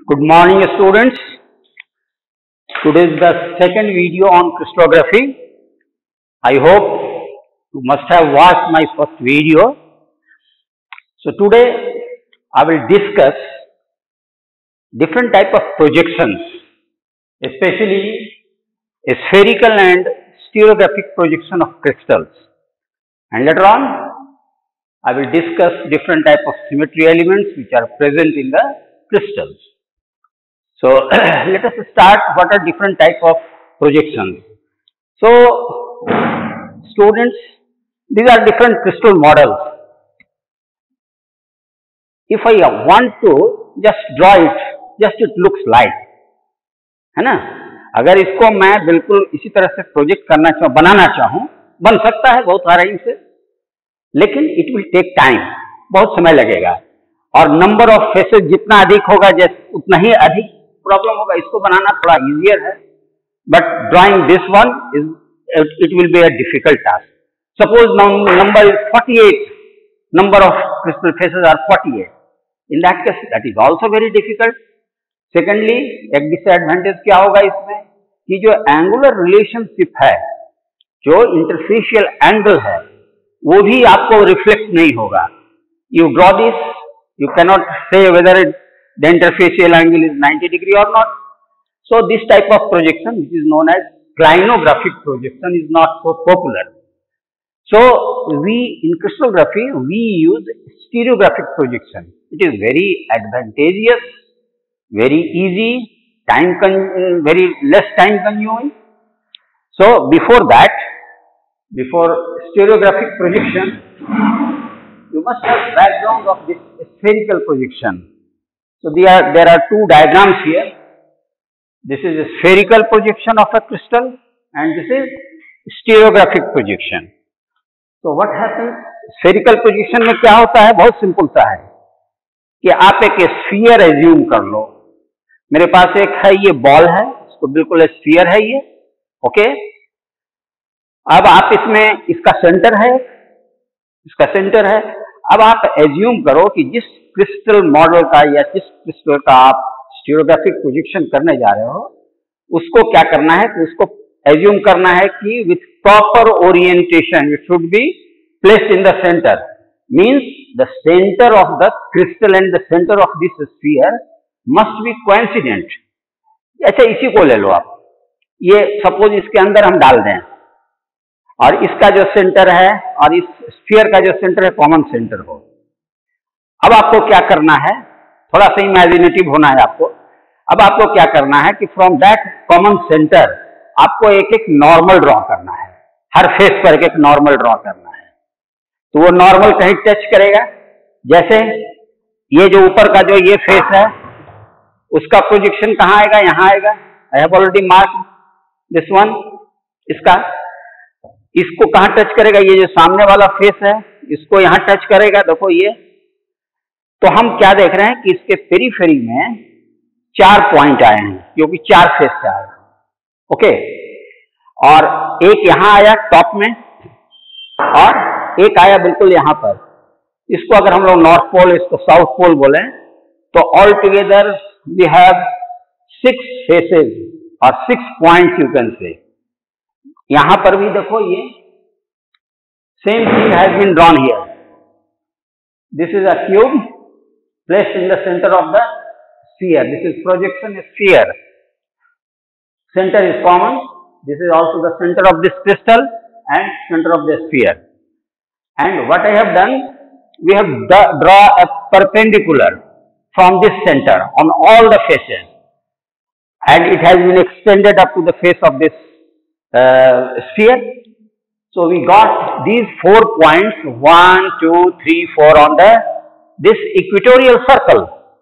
Good morning, students. Today is the second video on crystallography. I hope you must have watched my first video. So today I will discuss different type of projections, especially a spherical and stereographic projection of crystals. And later on, I will discuss different type of symmetry elements which are present in the crystals. So let us start what are different type of projections. So students, these are different crystal models. If I want to just draw it, just it looks like, है ना? अगर इसको मैं बिल्कुल इसी तरह से project करना चाहूँ, बनाना चाहूँ, बन सकता है बहुत आराम से, लेकिन इट विल टेक टाइम, बहुत समय लगेगा और नंबर ऑफ फेसेस जितना अधिक होगा उतना ही अधिक प्रॉब्लम होगा. इसको बनाना थोड़ा इजियर है, but drawing this one it will be a difficult task. Suppose number is 48, number of crystal faces are 48. In that case, that is also very difficult. Secondly, एक disadvantage क्या होगा इसमें कि जो angular relationship है, जो interfacial angle है, वो भी आपको reflect नहीं होगा. You draw this, you cannot say whether the interfacial angle is 90 degree or not. So this type of projection, which is known as clinographic projection, is not so popular. So in crystallography, we use stereographic projection. It is very advantageous, very easy, very less time consuming. So before stereographic projection, you must have background of this spherical projection. So there are two diagrams here. This is a spherical projection of a crystal and this is stereographic projection. तो what happens, spherical position में क्या होता है, बहुत simple सा है कि आप एक स्फीयर एज्यूम कर लो. मेरे पास एक है, ये बॉल है, इसको बिल्कुल स्फीयर है ये, ओके. अब आप इसमें इसका सेंटर है, अब आप एज्यूम करो कि जिस क्रिस्टल मॉडल का या जिस क्रिस्टल का आप स्टीरियोग्राफिक प्रोजेक्शन करने जा रहे हो, उसको क्या करना है कि उसको एज्यूम करना है कि with proper orientation it should be placed in the centre. Means the centre of the crystal and the centre of this sphere must be coincident. अच्छा, इसी को ले लो आप, ये सपोज इसके अंदर हम डाल दें और इसका जो सेंटर है और इस स्फीयर का जो सेंटर है कॉमन सेंटर हो. अब आपको क्या करना है, थोड़ा सा इमेजिनेटिव होना है आपको. अब आपको क्या करना है कि फ्रॉम दैट कॉमन सेंटर आपको एक एक नॉर्मल ड्रॉ करना है, हर फेस पर एक एक नॉर्मल ड्रॉ करना है. तो वो नॉर्मल कहीं टच करेगा, जैसे ये जो ऊपर का जो ये फेस है उसका प्रोजेक्शन कहाँ आएगा, यहाँ आएगा. I have already mark this one. इसको कहाँ टच करेगा, ये जो सामने वाला फेस है इसको यहाँ टच करेगा. देखो ये, तो हम क्या देख रहे हैं कि इसके पेरीफेरी में 4 पॉइंट आए हैं क्योंकि 4 फेस से आए, ओके. और एक यहां आया टॉप में और एक आया बिल्कुल यहां पर. इसको अगर हम लोग नॉर्थ पोल, इसको साउथ पोल बोले, तो all together we have 6 faces और 6 पॉइंट्स यू कैन से. यहां पर भी देखो ये same thing has been drawn here. This is a cube placed in the centre of the sphere. This is projection sphere. Center is common. This is also the center of this crystal and center of the sphere. And what I have done, we have draw a perpendicular from this center on all the faces, and it has been extended up to the face of this sphere. So we got these 4 points, 1, 2, 3, 4 on this equatorial circle.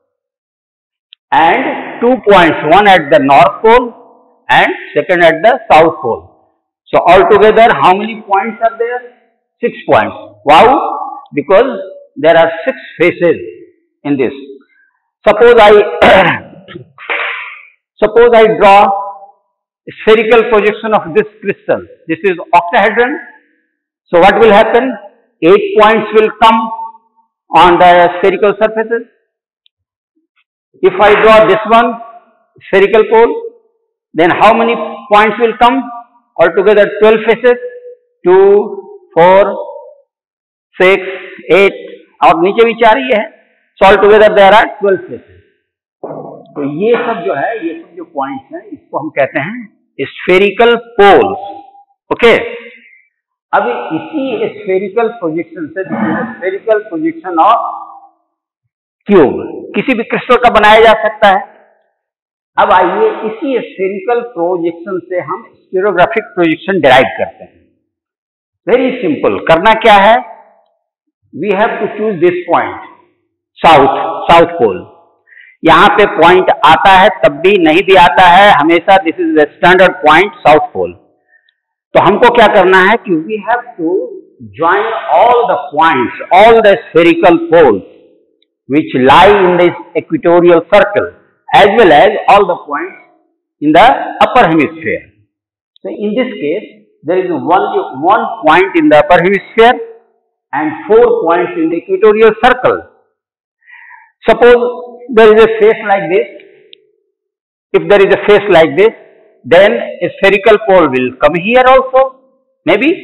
And 2 points, one at the north pole and second at the south pole. So altogether how many points are there? 6 points. Wow! Because there are 6 faces in this. Suppose I draw a spherical projection of this crystal. This is octahedron. So what will happen? 8 points will come on the spherical surfaces. If I draw this one spherical pole, then how many points will come? Altogether 12 faces, 2, 4, 6, 8 और नीचे भी 4 ही है. So altogether there are 12 faces. तो ये सब जो है, ये सब जो पॉइंट्स हैं, इसको हम कहते हैं स्फेरिकल पोल्स. ओके. अब इसी स्फेरिकल प्रोजेक्शन से, स्फेरिकल प्रोजेक्शन ऑफ क्यूब किसी भी क्रिस्टल का बनाया जा सकता है. अब आइए इसी स्फेरिकल प्रोजेक्शन से हम स्टीरियोग्राफिक प्रोजेक्शन डिराइव करते हैं. Very simple. करना क्या है? We have to choose this point south pole. यहां पे पॉइंट आता है तब भी, नहीं भी आता है, हमेशा this is the standard point south pole. तो हमको क्या करना है कि we have to join all the points, all the spherical poles which lie in this equatorial circle as well as all the points in the upper hemisphere. So in this case there is one point in the upper hemisphere and 4 points in the equatorial circle. Suppose there is a face like this. If there is a face like this, then a spherical pole will come here also, maybe.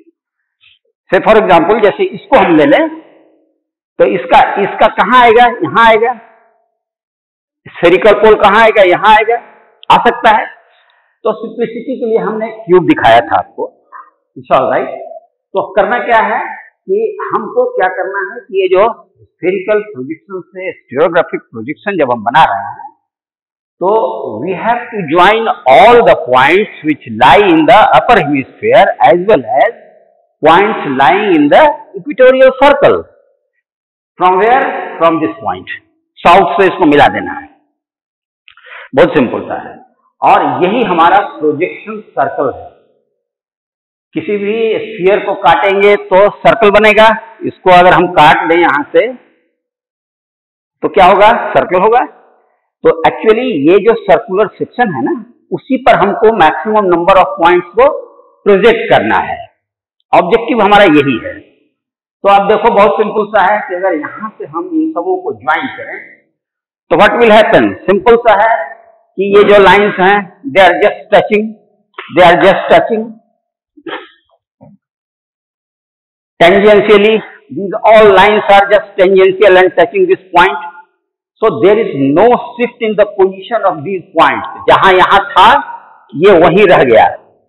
Say for example, जैसे इसको हम ले लें, तो इसका कहाँ आएगा? यहाँ आएगा. स्फेरिकल पोल कहाँ आएगा? यहाँ आएगा. आ सकता है. तो सिंप्लिसिटी के लिए हमने क्यूब दिखाया था आपको. It's all right. तो करना क्या है कि हमको क्या करना है कि ये जो स्फेरिकल प्रोजेक्शन से स्टीरियोग्राफिक प्रोजेक्शन जब हम बना रहे हैं, तो we have to join all the points which lie in the upper hemisphere as well as points lying in the equatorial circle. From where? From this point. South से इसको मिला देना है. बहुत सिंपल सा है. और यही हमारा प्रोजेक्शन सर्कल है. किसी भी स्फीयर को काटेंगे तो सर्कल बनेगा. इसको अगर हम काट दें यहां से तो क्या होगा? सर्कल होगा. तो एक्चुअली ये जो सर्कुलर सेक्शन है ना, उसी पर हमको मैक्सिमम नंबर ऑफ पॉइंट्स को प्रोजेक्ट करना है. ऑब्जेक्टिव हमारा यही है. तो आप देखो बहुत सिंपल सा है कि अगर यहां से हम इन सबों को ज्वाइन करें तो व्हाट विल हैपन? सिंपल सा है कि ये जो लाइंस हैं, they are just touching tangentially. these all lines are just tangential and touching this point. So there is no shift in the position of these points. जहां यहां था ये वहीं रह गया.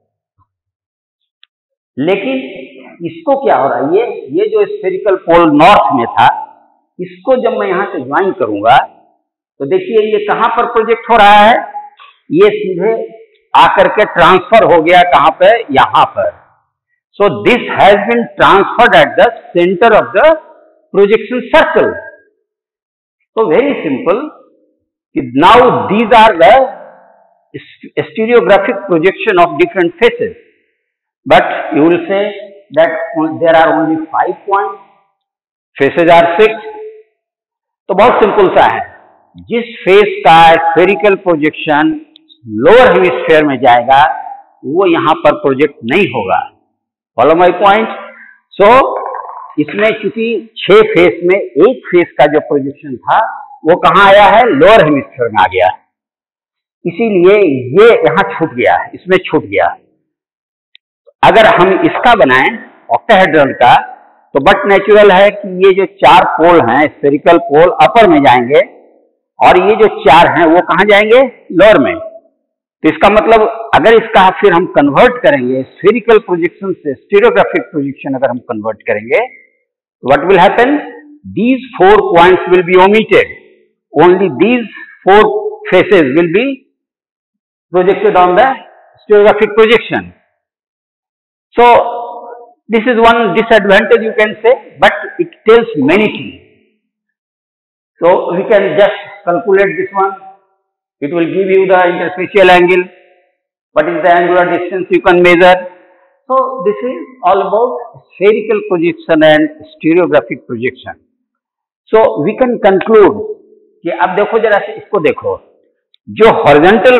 लेकिन इसको क्या हो रहा है? ये जो स्फेरिकल पोल नॉर्थ में था, इसको जब मैं यहां से ज्वाइन करूंगा तो देखिए ये कहां पर प्रोजेक्ट हो रहा है? ये सीधे आकर के ट्रांसफर हो गया. कहां पे? यहां पर. So this has been transferred at the centre of the projection circle. So very simple. Now these are the stereographic projection of different faces. But you will say that there are only 5 points. Faces are 6. तो बहुत simple सा है. जिस face का spherical projection lower hemisphere में जाएगा वो यहां पर प्रोजेक्ट नहीं होगा. Follow my point. सो इसमें चूंकि 6 फेस में एक फेस का जो प्रोजेक्शन था वो कहां आया है? लोअर हेमिस्फीयर में आ गया. इसीलिए ये यहां छूट गया, इसमें छूट गया. अगर हम इसका बनाएं ऑक्टाहेड्रन का, तो बट नेचुरल है कि ये जो 4 पोल हैं स्फेरिकल पोल अपर में जाएंगे और ये जो 4 हैं वो कहां जाएंगे? लोअर में. तो इसका मतलब अगर इसका फिर हम कन्वर्ट करेंगे स्फेरिकल प्रोजेक्शन से स्टीरियोग्राफिक प्रोजेक्शन अगर हम कन्वर्ट करेंगे, what will happen? These 4 points will be omitted. Only these 4 faces will be projected on the stereographic projection. So this is one disadvantage you can say, but it tells many things. So we can just calculate this one. It will give you the interfacial angle. What is the angular distance you can measure? So this is all about spherical projection and stereographic projection. So we can conclude कि अब देखो जरा से इसको देखो. जो horizontal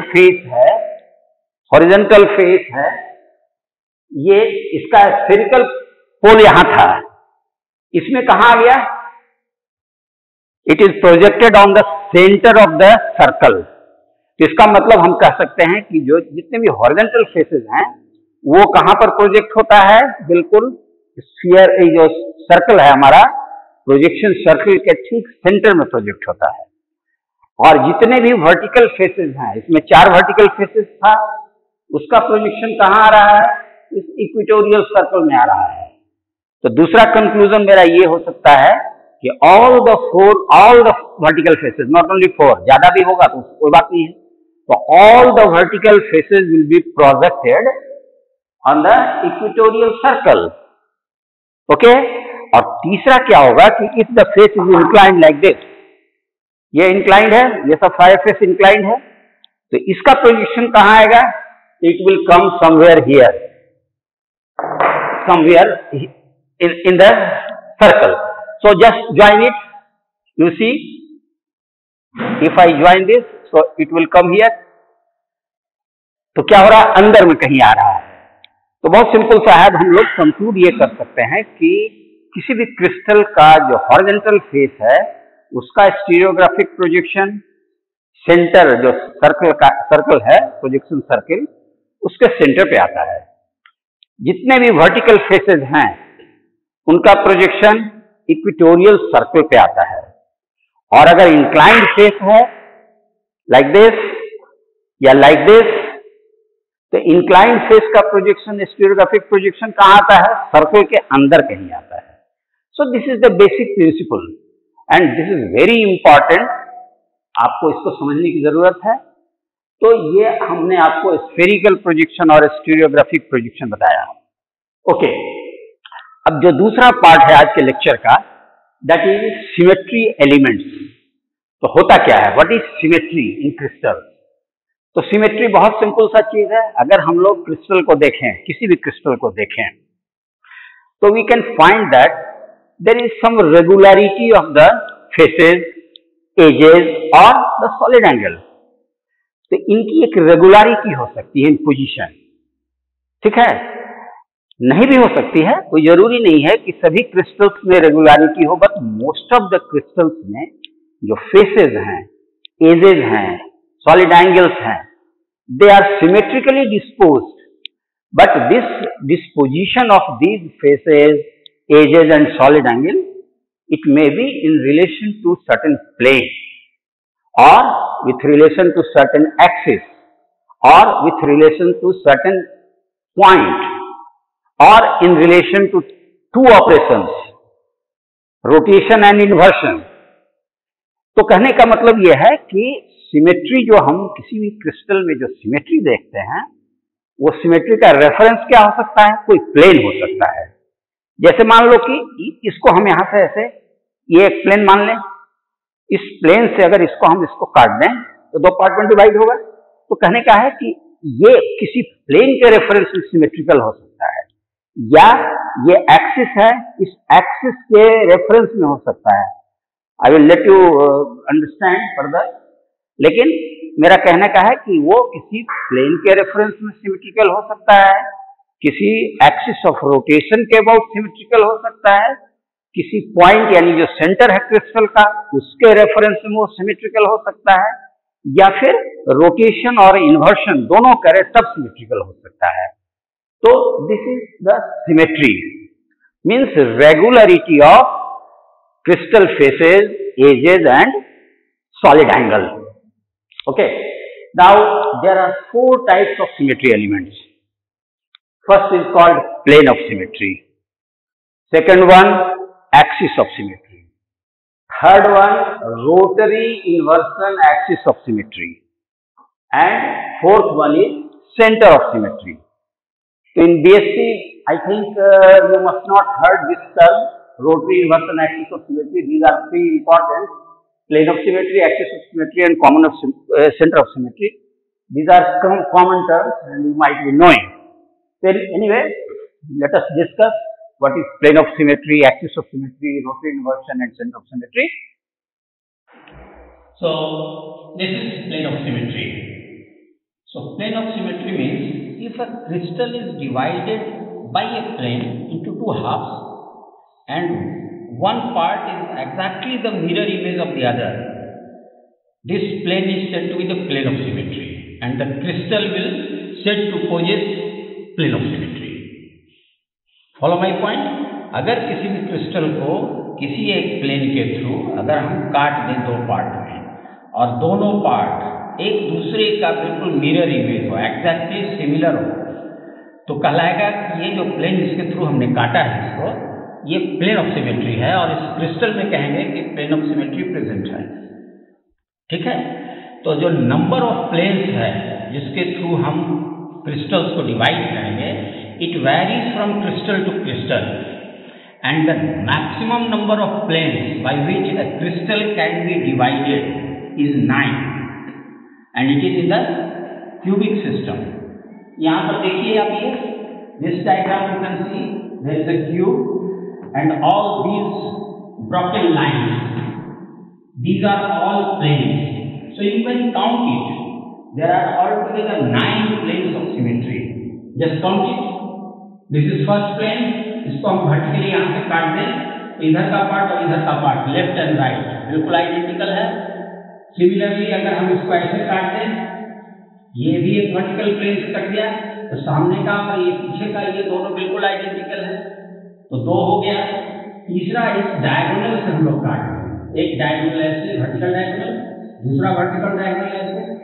face है, ये इसका स्फेरिकल पोल यहां था, इसमें कहां आ गया? It is projected on the centre of the circle. तो इसका मतलब हम कह सकते हैं कि जो जितने भी हॉरिजॉन्टल फेसेस हैं वो कहां पर प्रोजेक्ट होता है, बिल्कुल स्फीयर, जो सर्कल है हमारा, प्रोजेक्शन सर्कल के ठीक सेंटर में प्रोजेक्ट होता है। और जितने भी वर्टिकल फेसेस हैं, इसमें 4 वर्टिकल फेसेस था, उसका प्रोजेक्शन कहां आ रहा है, इस इक्वेटोरियल सर्कल में आ रहा है। तो दूसरा कंक्लूजन मेरा ये हो सकता है कि all the vertical faces, not only 4, ज्यादा भी होगा तो कोई बात नहीं है, तो all the vertical faces will be projected on the equatorial circle. Okay. और तीसरा क्या होगा कि if the face is inclined like this, ये इंक्लाइंड है, ये सब 5 फेस इंक्लाइंड है, तो इसका प्रोजेक्शन कहां आएगा, it will come somewhere here, somewhere in the circle. So just join it. You see, if I join this, so it will come here. तो क्या हो रहा है, अंदर में कहीं आ रहा है। तो बहुत सिंपल सा है, हम लोग कंक्लूड ये कर सकते हैं कि किसी भी क्रिस्टल का जो हॉरिजॉन्टल फेस है उसका स्टीरियोग्राफिक प्रोजेक्शन सेंटर, जो सर्कल है, प्रोजेक्शन सर्कल, उसके सेंटर पे आता है। जितने भी वर्टिकल फेसेस हैं उनका प्रोजेक्शन इक्वेटोरियल सर्कल पे आता है। और अगर इंक्लाइंड फेस है लाइक दिस या लाइक दिस, तो इंक्लाइंड फेस का प्रोजेक्शन, स्टीरियोग्राफिक प्रोजेक्शन कहां आता है, सर्कल के अंदर कहीं आता है। So this is the basic principle and this is very important, आपको इसको समझने की जरूरत है। तो ये हमने आपको स्फेरिकल प्रोजेक्शन और स्टीरियोग्राफिक प्रोजेक्शन बताया। ओके। अब जो दूसरा पार्ट है आज के लेक्चर का, दैट इज सिमेट्री एलिमेंट्स। तो होता क्या है, what is symmetry in crystal. तो सिमेट्री बहुत सिंपल सा चीज है। अगर हम लोग क्रिस्टल को देखें, किसी भी क्रिस्टल को देखें, तो we can find that there is some regularity of the faces, edges और द सॉलिड एंगल। तो इनकी एक रेगुलरिटी हो सकती है इन पोजीशन, ठीक है, नहीं भी हो सकती है, कोई जरूरी नहीं है कि सभी क्रिस्टल्स में रेगुलरिटी हो, but most of the crystals में जो फेसेस हैं, एजेस हैं, सॉलिड एंगल्स हैं, they are symmetrically disposed, but this disposition of these faces, edges and solid angle, it may be in relation to certain plane और with relation to certain axis or with relation to certain point or in relation to 2 operations, rotation and inversion। तो कहने का मतलब यह है कि symmetry, जो हम किसी भी क्रिस्टल में जो सिमेट्री देखते हैं, वो सिमेट्री का रेफरेंस क्या हो सकता है, कोई प्लेन हो सकता है। जैसे मान लो कि इसको हम यहां से ऐसे, ये एक प्लेन मान लें, इस प्लेन से अगर हम इसको काट दें तो 2 पार्ट में डिवाइड होगा। तो कहने का है कि ये किसी प्लेन के रेफरेंस में सिमेट्रिकल हो सकता है, या ये एक्सिस है, इस एक्सिस के रेफरेंस में हो सकता है। I will let you understand further. लेकिन मेरा कहने का है कि वो किसी प्लेन के रेफरेंस में सिमेट्रिकल हो सकता है, किसी एक्सिस ऑफ रोटेशन के अबाउट सिमेट्रिकल हो सकता है, किसी पॉइंट यानी जो सेंटर है क्रिस्टल का उसके रेफरेंस में वो सिमेट्रिकल हो सकता है, या फिर रोटेशन और इन्वर्शन दोनों करे तब सिमेट्रिकल हो सकता है। तो this is the symmetry, means regularity of crystal faces, edges and solid angle. Okay. Now there are 4 types of symmetry elements. First is called plane of symmetry. Second one, axis of symmetry. Third one, rotary inversion axis of symmetry. And fourth one is center of symmetry. So in BSc, I think you must not heard this term, rotary inversion axis of symmetry. These are 3 important: plane of symmetry, axis of symmetry and center of symmetry. These are common terms and you might be knowing. Then anyway, let us discuss what is plane of symmetry, axis of symmetry, rotary inversion and center of symmetry. So this is plane of symmetry. So plane of symmetry means if a crystal is divided by a plane into 2 halves and one part is exactly the mirror image of the other, this plane is said to be the plane of symmetry, and the crystal will said to possess plane of symmetry. Follow my point? अगर किसी भी crystal को किसी एक plane के through अगर हम काट दें दो पार्ट में और दोनों पार्ट एक दूसरे का बिल्कुल मिरर इमेज हो, एग्जैक्टली सिमिलर हो, तो कहलाएगा कि ये जो प्लेन जिसके थ्रू हमने काटा है इसको, ये प्लेन ऑफ सिमेट्री है, और इस क्रिस्टल में कहेंगे कि प्लेन ऑफ सिमेट्री प्रेजेंट है। ठीक है, तो जो नंबर ऑफ प्लेन्स है जिसके थ्रू हम क्रिस्टल्स को डिवाइड करेंगे, it varies from crystal to crystal, and the maximum number of planes by which a crystal can be divided is 9, and it is in the cubic system. यहाँ पर देखिए आप ये this diagram you can see there is a cube and all these broken lines, these are all planes, so you can count it, there are altogether 9 planes of symmetry. Just count it. This is first plane, इसको हम vertically यहाँ से काट दें, इधर का part और इधर का पार्ट लेफ्ट एंड राइट बिल्कुल आइडेंटिकल है। सिमिलरली अगर हम इसको ऐसे काट दें, ये भी एक वर्टिकल प्लेन से कट गया, तो सामने का और ये पीछे का ये दोनों बिल्कुल आइडेंटिकल है, तो 2 हो गया। तीसरा इस डायगोनल से हम लोग काट दें, एक डायगोनल ऐसे वर्टिकल डायगोनल, दूसरा वर्टिकल डायगोनल ऐसे,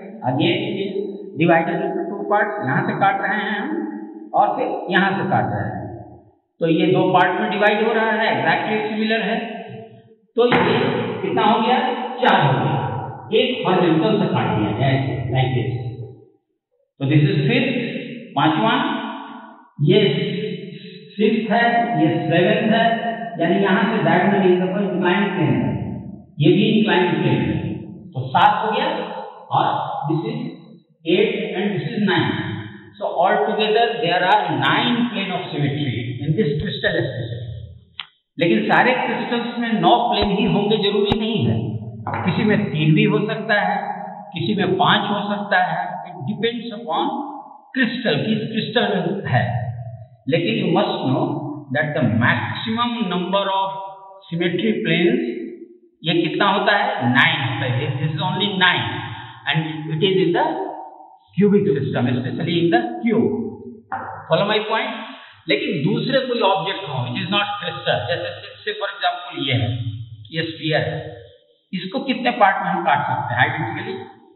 अगेन डिवाइडेड इनटू 2 पार्ट, यहाँ से काट रहे हैं हम और फिर यहाँ से काट रहे हैं, तो ये 2 पार्ट में डिवाइड हो रहा है, एग्जैक्टली सिमिलर है, तो ये कितना हो गया? 4 हो गया। एक हॉरिजॉन्टल से काट दिया ऐसे लाइक दिस, तो दिस इज फिफ्थ, 5वां, ये 6th है, ये 7th है, यानी यहाँ से डायगोनली इंक्लाइंड प्लेन है, ये भी इंक्लाइंड प्लेन है, तो 7 हो गया, और this is 8 and this is 9, so altogether there are 9 plane of symmetry in this crystal especially. लेकिन सारे क्रिस्टल्स में 9 प्लेन ही होंगे जरूरी नहीं है, किसी में 3 भी हो सकता है, किसी में 5 हो सकता है, इट डिपेंड्स अपॉन क्रिस्टल, किस क्रिस्टल में है। लेकिन you must know that the maximum number of symmetry planes ये कितना होता है? 9 होता है, this is only 9 and it is in the cubic system, specially in the cube. Follow my point? लेकिन दूसरे कोई ऑब्जेक्ट हो विच इज नॉट क्रिस्टल, जैसे फॉर एग्जांपल ये है, ये स्फीयर है, इसको कितने पार्ट में हम काट सकते हैं identically?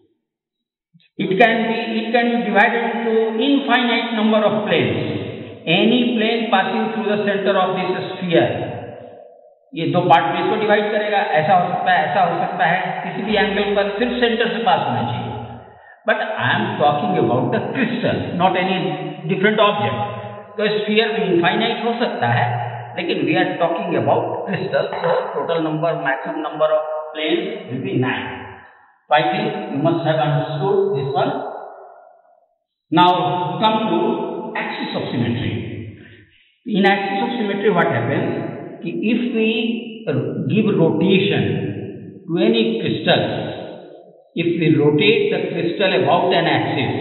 It can be divided into infinite number of planes, any plane passing through the centre of this sphere, ये 2 पार्ट में इसको डिवाइड करेगा, ऐसा हो सकता है, ऐसा हो सकता है, किसी भी एंगल पर सिर्फ सेंटर से पास होना चाहिए। But I am talking about the crystal, not any different object. तो स्फीयर में इनफाइनाइट हो सकता है, लेकिन we are talking about crystal, so total number, maximum number of planes will be 9. So I think you must have understood this one. Now come to axis of symmetry. In axis of symmetry, what happens? If we give rotation to any crystal, if we rotate the crystal about an axis,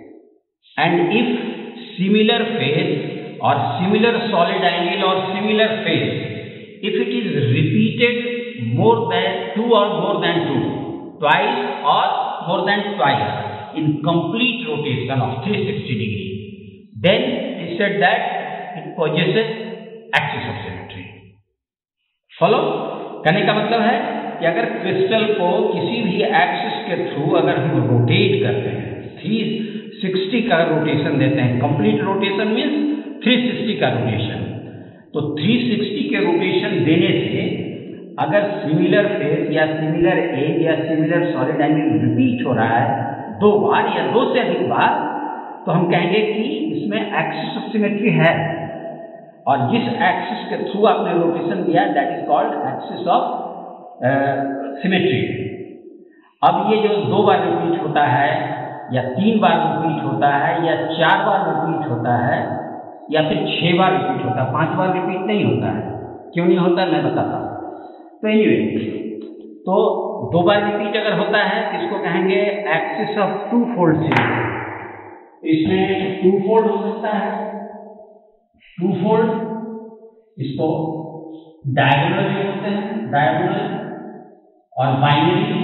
and if similar phase or similar solid angle or similar phase, if it is repeated more than 2 or more than 2, twice or more than twice in complete rotation of 360 degree, then it said that it possesses axis of symmetry. Follow? कहने का मतलब है कि अगर crystal को किसी भी axis के थ्रू अगर हम रोटेट करते हैं, 360 का रोटेशन देते हैं, कंप्लीट रोटेशन मीन्स 360 का रोटेशन, तो 360 के रोटेशन देने से अगर सिमिलर फेज या सिमिलर एज या सिमिलर सॉलिड एंगल रिपीट हो रहा है 2 बार या 2 से अधिक बार, तो हम कहेंगे कि इसमें एक्सिस ऑफ सिमेट्री है, और जिस एक्सिस के थ्रू आपने रोटेशन दिया that is called axis of symmetry. अब ये जो 2 बार रिपीट होता है या 3 बार रिपीट होता है या 4 बार रिपीट होता है या फिर 6 बार रिपीट होता है, 5 बार रिपीट नहीं होता है, क्यों नहीं होता मैं बताता हूँ। तो एनीवे, तो 2 बार रिपीट अगर होता है इसको कहेंगे एक्सिस ऑफ 2 फोल्ड सिमेट्री। इसमें 2 फोल्ड हो सकता है, 2 फोल्ड, इसको डायगोनल जो होते हैं, डायगोनल और बाइनरी,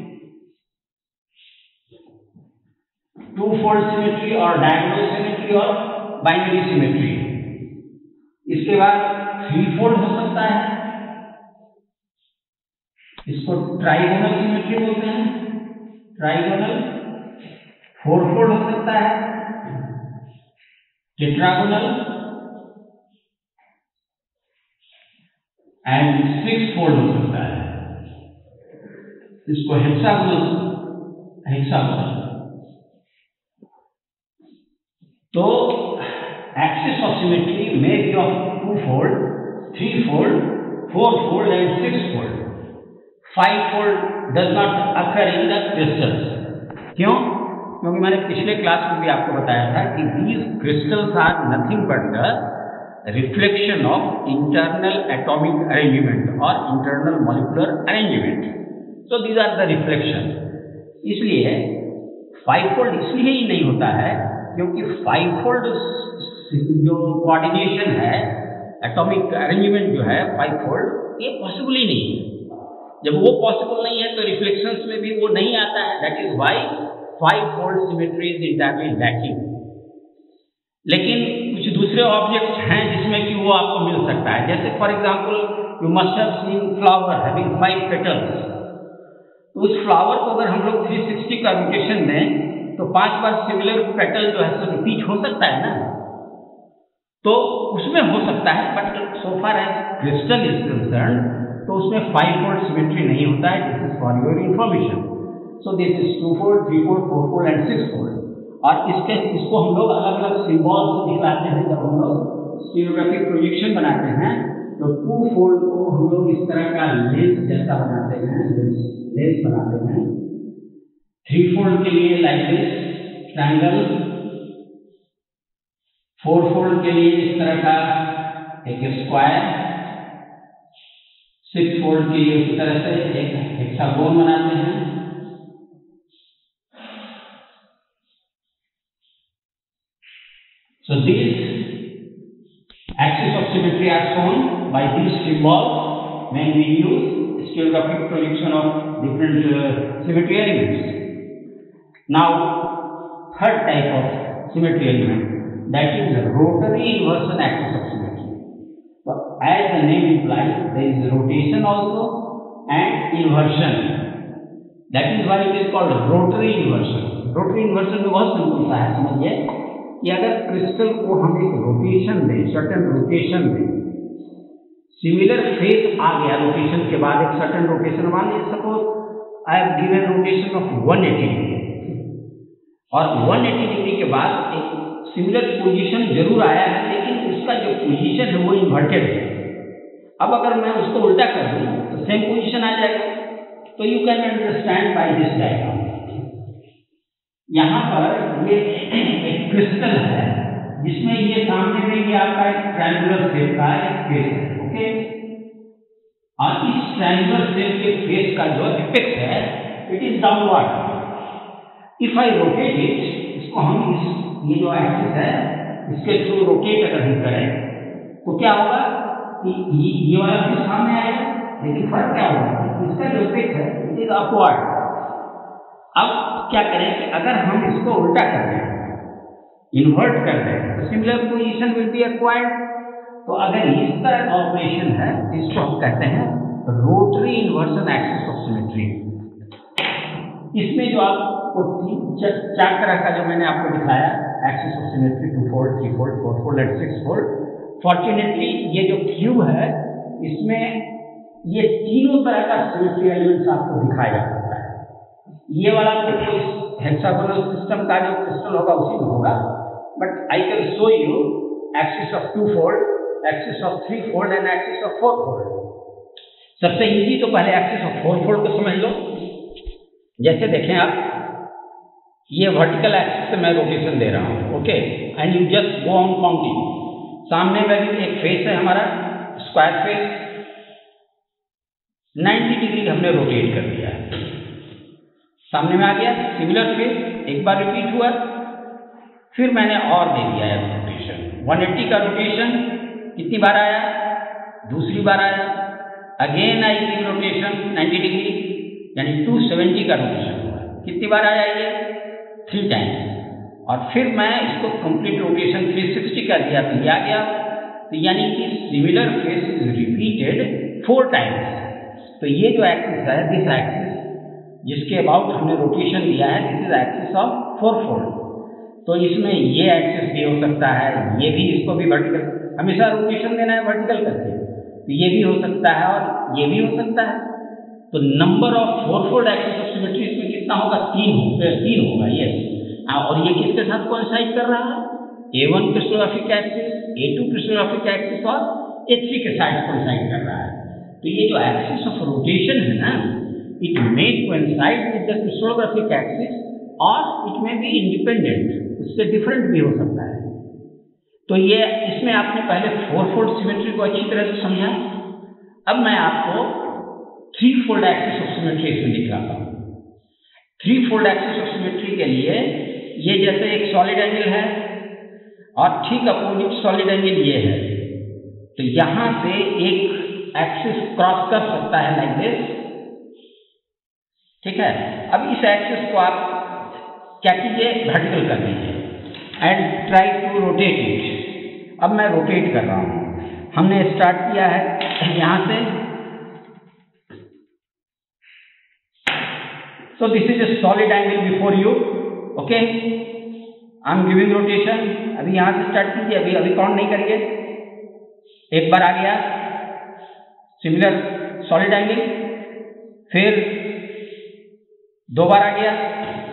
टू फोल्ड सिमेट्री और डायगोनल सिमेट्री और बाइनरी सिमेट्री। इसके बाद थ्री फोल्ड हो सकता है, इसको ट्राइगोनल सिमेट्री बोलते हैं, ट्राइगोनल। फोर फोल्ड हो सकता है, टेट्रागोनल, एंड सिक्स फोल्ड हो सकता है, इसको हेक्सागोनल, हेक्सागोनल। तो axis of symmetry may be of two fold, three fold, four fold and six fold. Five fold does not occur in the crystals. क्यों? क्योंकि मैंने पिछले क्लास में भी आपको बताया था कि these crystals are nothing but the reflection of internal atomic arrangement or internal molecular arrangement. So these are the reflection. इसलिए फाइव फोल्ड इसलिए ही नहीं होता है क्योंकि फाइव फोल्ड जो कोऑर्डिनेशन है, एटॉमिक अरेंजमेंट जो है फाइव फोल्ड, ये पॉसिबल ही नहीं है। जब वो पॉसिबल नहीं है तो रिफ्लेक्शंस में भी वो नहीं आता है। That is why five fold symmetry is entirely lacking. लेकिन कुछ दूसरे ऑब्जेक्ट्स हैं जिसमें कि वो आपको मिल सकता है। जैसे for example you must have seen flower having 5 petals. तो उस फ्लावर को अगर हम लोग 360 का रोटेशन दें तो 5 बार सिमिलर पेटल जो है सो रिपीट हो सकता है ना, तो उसमें हो सकता है। But so far as crystal is concern तो उसमें 5 फोल्ड सिमेट्री नहीं होता है। This is for your information. So this is 2 fold, 3 fold, 4 fold and 6 fold. और इसको हम लोग अलग अलग सिंबल से दिखलाते हैं। जब हम लोग स्टीरियोग्राफिक प्रोजेक्शन बनाते हैं तो 2 फोल्ड को हम लोग इस तरह का लेंस जैसा बनाते हैं, लेंस बनाते हैं। 3 फोल्ड के लिए लाइक दिस ट्रायंगल, 4 फोल्ड के लिए इस तरह का एक स्क्वायर, 6 फोल्ड के लिए उसी तरह से एक हेक्सागोन बनाते हैं। So these axes of symmetry are shown by these symbols when we use stereographic projection of different symmetry elements. Now, third type of symmetry element, that is the rotary inversion axis of symmetry. So, as the name implies, there is rotation also and inversion. That is why it is called rotary inversion. Rotary inversion में बहुत simple सा है, समझिए कि अगर crystal को हम एक रोटेशन दें, सर्टेन रोटेशन दें, सिमिलर फेज आ गया रोटेशन के बाद एक सर्टेन रोटेशन, मान लीजिए suppose I have given rotation of 180 degree और 180 डिग्री के बाद एक सिमिलर पोजीशन जरूर आया है, लेकिन उसका जो पोजीशन है वो इन्वर्टेड है। अब अगर मैं उसको उल्टा कर दूं तो सेम पोजीशन आ जाएगा। तो you can understand by this diagram. यहाँ पर ये एक क्रिस्टल है जिसमें ये सामने में ये आपका एक ट्रायंगुलर शेप का एक फेस है, ओके। और इस ट्रायंगुलर शेप के फेस का जो एपेक्स है it is downward. If I rotate it, इसको हम ये जो एक्सिस है इसके थ्रू रोटेट अगर हम करें तो क्या होगा कि ये वाला फेस सामने आएगा, लेकिन फर्क क्या होगा, इसका जो एपेक्स है इट इज अपवर्ड। अब क्या करें कि अगर हम इसको उल्टा कर दें, इन्वर्ट कर दें, तो similar position will be acquired. तो अगर इस तरह का ऑपरेशन है इसको हम कहते हैं rotary inversion axis of symmetry. इसमें जो आपको चार तरह का जो मैंने आपको दिखाया axis of symmetry, 2 fold, 3 fold, 4 fold and 6 fold. Fortunately ये जो क्यूब है इसमें ये तीनों तरह का सिमेट्री एलिमेंट्स आपको दिखाया जा सकता है। ये वाला तो कोई हेक्सागोनल सिस्टम का जो क्रिस्टल होगा उसी में होगा, but I can show you axis of 2 fold, axis of 3 fold and axis of 4 fold. सबसे इजी तो पहले एक्सिस ऑफ 4 फोल्ड को समझ लो। जैसे देखें आप, ये वर्टिकल एक्सिस से मैं रोटेशन दे रहा हूँ, okay, and you just go on counting. सामने में भी एक फेस है हमारा स्क्वायर फेस, 90 डिग्री हमने रोटेट कर दिया है, सामने में आ गया सिमिलर फेस, एक बार रिपीट हुआ, फिर मैंने और दे दिया है रोटेशन। 180 का रोटेशन कितनी बार आया, दूसरी बार आया, again I give rotation 90 degree, यानी 270 का रोटेशन हुआ। कितनी बार आया ये? 3 टाइम्स। और फिर मैं इसको कंप्लीट रोटेशन 360 कर दिया तो ये आ गया। तो यानी कि similar face is repeated 4 times. तो ये जो एक्सिस है, दिस एक्सिस जिसके अबाउट हमने रोटेशन दिया है, this is axis of four fold. तो इसमें ये एक्सिस भी हो सकता है, ये भी, इसको भी वर्टिकल, हमेशा रोटेशन देना है वर्टिकल करके, तो ये भी हो सकता है और ये भी हो सकता है। तो number of four fold axis of symmetry इसमें कितना होगा? 3 होगा। यस। और ये किसके साथ कोइंसाइड कर रहा है? A1 crystallographic axis, A2 crystallographic axis और A3 के साथ कोइंसाइड कर रहा है। तो ये जो एक्सिस ऑफ रोटेशन है ना, it may coincide with the crystallographic axis और इट मे बी इंडिपेंडेंट, उससे डिफरेंट भी हो सकता है। तो ये इसमें आपने पहले 4-फोल्ड सिमेट्री को अच्छी तरह से समझा। अब मैं आपको 3-फोल्ड एक्सिस ऑफ सिमेट्री इसमें दिखाता हूँ। 3-फोल्ड एक्सिस ऑफ सिमेट्री के लिए ये जैसे एक सॉलिड एंगल है और ठीक अपोजिट सॉलिड एंगल ये है, तो यहां से एक एक्सिस क्रॉस कर सकता है लाइक दिस। ठीक है। अब इस एक्सिस को आप क्या कीजिए? वर्टिकल कर दीजिए and try to rotate it. अब मैं रोटेट कर रहा हूं। हमने स्टार्ट किया है यहां से। So this is a solid angle before you. Okay, I am giving rotation. अभी यहाँ से स्टार्ट कीजिए, अभी काउंट नहीं करिए। एक बार आ गया सिमिलर सॉलिड एंगल, फिर 2 बार आ गया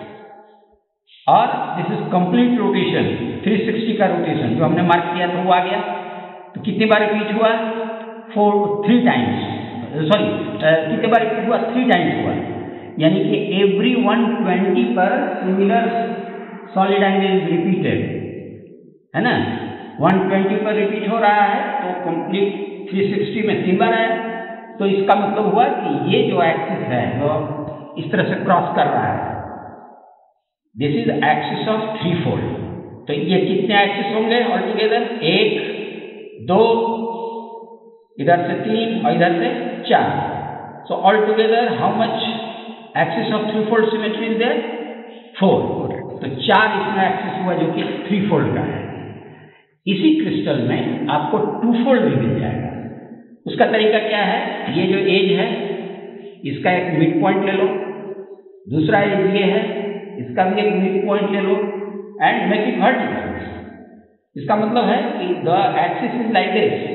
और दिस इज कंप्लीट रोटेशन 360 का रोटेशन जो हमने मार्क किया था वो आ गया। तो कितनी बार रिपीट हुआ? 3 टाइम्स। सॉरी, कितनी बार रिपीट हुआ? 3 टाइम्स हुआ। यानी कि एवरी 120 पर similar solid angle is repeated, है ना। 120 पर रिपीट हो रहा है तो कंप्लीट 360 में 3 बार आया। तो इसका मतलब हुआ कि ये जो एक्सिस है जो इस तरह से क्रॉस कर रहा है, this is axis of three fold. तो ये कितने एक्सिस होंगे ऑल टुगेदर? 1, 2, इधर से 3 और इधर से 4। So all together how much axis of three fold symmetry is there? 4। तो 4 इसमें एक्सिस हुआ जो कि 3-फोल्ड का है। इसी क्रिस्टल में आपको 2-फोल्ड भी मिल जाएगा। उसका तरीका क्या है? ये जो एज है इसका एक मिड पॉइंट ले लो, दूसरा एज ये है, इसका भी एक मिड पॉइंट ले लो एंड मेक इट वर्टिकल। इसका मतलब है कि the axis is like this.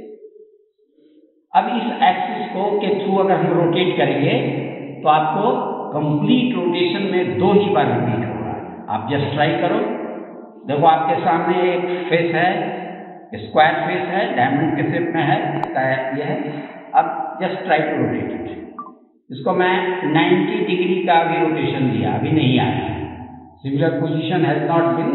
अब इस एक्सिस को के थ्रू अगर हम रोटेट करेंगे तो आपको कंप्लीट रोटेशन में 2 ही बार रिपीट होगा। आप जस्ट ट्राई करो। देखो आपके सामने एक फेस है, स्क्वायर फेस है, डायमंड के शेप में है, इसका ये है। अब just try to rotate it. इसको मैं 90 डिग्री का भी रोटेशन दिया, अभी नहीं आया। Similar position has not been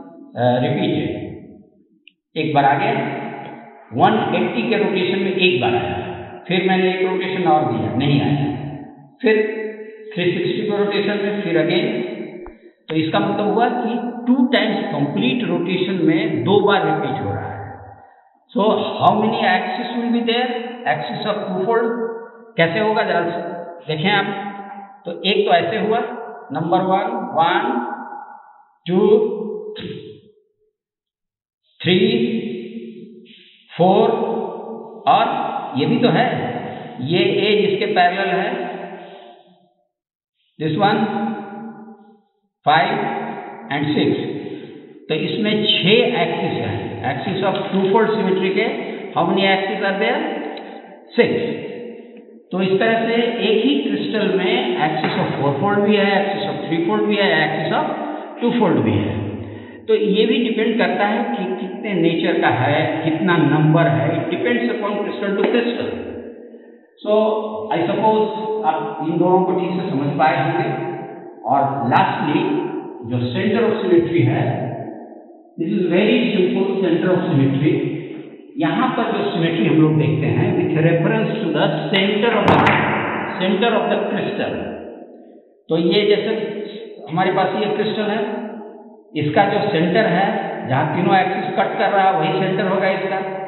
repeated. एक बार आ गया, 180 के रोटेशन में एक बार आया, फिर मैंने एक रोटेशन और दिया, नहीं आया, फिर 360 के रोटेशन में फिर अगेन। तो इसका मतलब हुआ कि 2 टाइम्स कंप्लीट रोटेशन में 2 बार रिपीट हो रहा है। So how many axis will be there? Axis of two fold कैसे होगा जरा देखें आप। तो एक तो ऐसे हुआ, नंबर 1, 2, 3, 4 और ये भी तो है, ये एज इसके पैरेलल है, दिस वन 5 एंड 6। तो इसमें 6 एक्सिस है। एक्सिस ऑफ 2-फोल्ड सिमेट्री के how many axis are there? 6। तो इस तरह से एक ही क्रिस्टल में एक्सिस ऑफ 4-फोल्ड भी है, एक्सिस ऑफ 3-फोल्ड भी है, एक्सिस ऑफ 2-फोल्ड भी है। तो ये भी डिपेंड करता है कि कितने नेचर का है, कितना नंबर है। It depends upon crystal to crystal. So I suppose आप इन दोनों को ठीक से समझ पाए होंगे। और लास्टली जो सेंटर ऑफ सिमेट्री है, this is very simple centre of symmetry. यहाँ पर जो सिमेट्री हम लोग देखते हैं with reference to the centre of the crystal. तो ये जैसे हमारे पास ये क्रिस्टल है, इसका जो सेंटर है जहाँ तीनों एक्सिस कट कर रहा है वही सेंटर होगा इसका।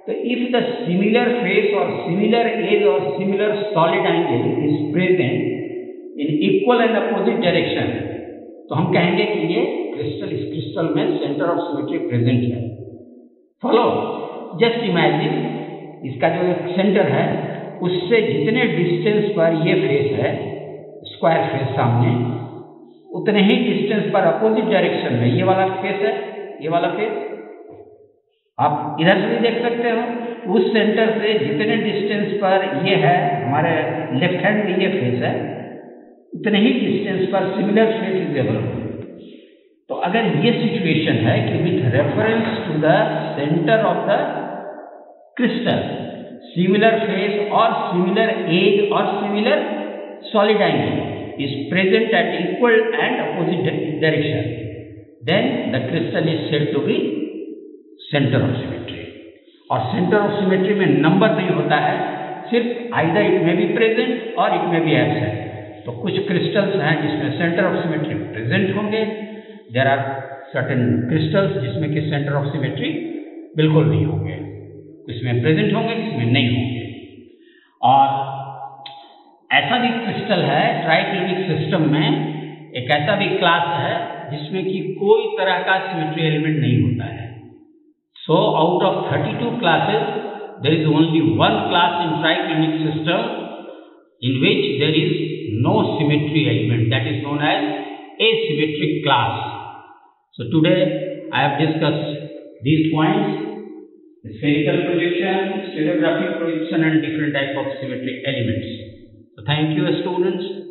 So if the similar face or similar edge or similar solid angle is present in equal and opposite direction, तो हम कहेंगे कि ये क्रिस्टल, इस क्रिस्टल में सेंटर ऑफ सिमेट्री प्रेजेंट है। फॉलो, जस्ट इमेजिन इसका जो सेंटर है उससे जितने डिस्टेंस पर ये फेस है, स्क्वायर फेस सामने, उतने ही डिस्टेंस पर अपोजिट डायरेक्शन में ये वाला फेस है, ये वाला फेस आप इधर से भी देख सकते हो, उस सेंटर से जितने डिस्टेंस पर ये है, हमारे लेफ्ट हैंड में ये फेस है, उतने ही डिस्टेंस पर सिमिलर फेस इज अवेलेबल। तो अगर ये सिचुएशन है कि with reference to the centre of the crystal similar face और सिमिलर एज और similar solid angle is present at equal and opposite direction, then the crystal is said to be centre of symmetry. और centre of symmetry में number नहीं होता है, सिर्फ either it may be present और it may B absent. तो कुछ crystals हैं जिसमें सेंटर ऑफ सिमेट्री प्रेजेंट होंगे, देयर आर सर्टेन क्रिस्टल्स जिसमें कि सेंटर ऑफ सिमेट्री बिल्कुल नहीं होंगे, इसमें प्रेजेंट होंगे, इसमें नहीं होंगे। और ऐसा भी क्रिस्टल है ट्राइक्लिनिक सिस्टम में, एक ऐसा भी क्लास है जिसमें कि कोई तरह का सिमेट्री एलिमेंट नहीं होता है। So out of 32 classes, there is only one class in triclinic system in which there is no symmetry element, that is known as asymmetric class. So today I have discussed these points: spherical projection, stereographic projection, and different type of symmetry elements. So thank you, students.